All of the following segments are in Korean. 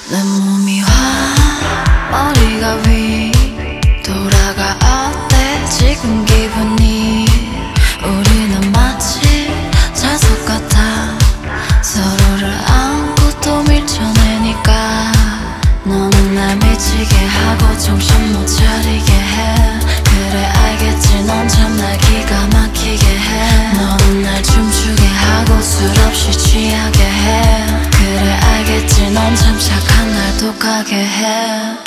내 몸이 머리가 위 돌아가. 어때 지금 기분이? 우리는 마치 자석 같아. 서로를 안고 또 밀쳐내니까. 너는 날 미치게 하고 정신 못 차리게 해. 그래 알겠지, 넌 참 날 기가 막히게 해. 너는 날 춤추게 하고 술 없이 취하게 해. 그래 알겠지, 넌 참 착한 날 독하게 해.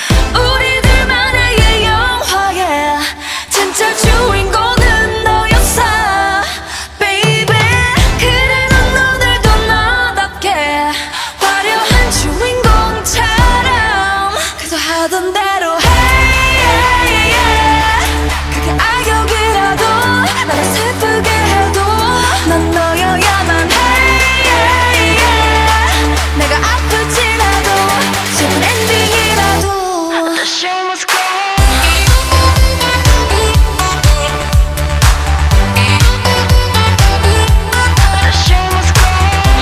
우리들만의 영화에 진짜 주인공은 너였어 baby. 그래 넌 오늘도 너답게 화려한 주인공처럼 그저 하던 대로 해. 그게 악역이라도 나를 슬프게 해도 난 너여야만 해. 내가 아플지라도 슬픈 엔딩이라도 The show must go. The show must go.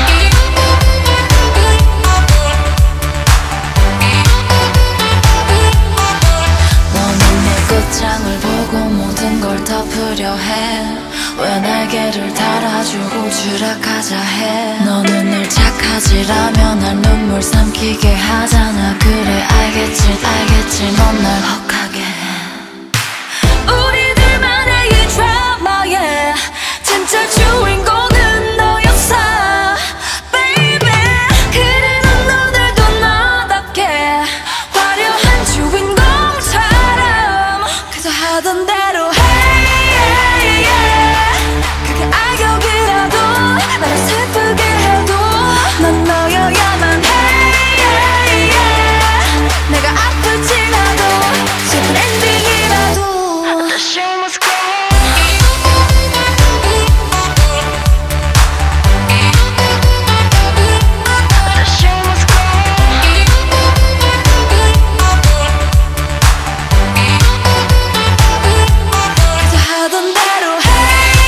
너는 내 끝장을 보고 모든 걸 덮으려 해. 왜 날개를 달아주고 추락하자 해. 너는 늘 착하지라면 날 눈물 삼키게 하잖아. 그래 알겠지 알겠지, 넌 날 혹하게 해. 우리들만의 이 드라마에 진짜 주인공은 너였어 baby. 그래 넌 오늘도 너답게 화려한 주인공처럼 그저 하던 대로 해. 그게 악역이라도 나를 슬프게 해도 난 너여야만 해. 내가 아플지라도 슬픈 엔딩이라도 The show must go. The show must go. 그저 하던 대로 해.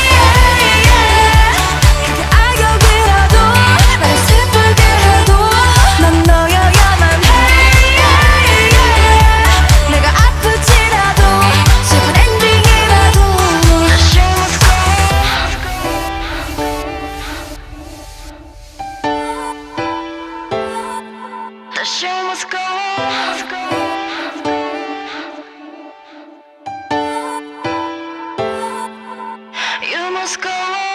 그게 악역이라도 나를 슬프게 해도 난 너여야만 해. 내가 아플지라도 슬픈 엔딩이라도 The show must go. The show must go. You must go.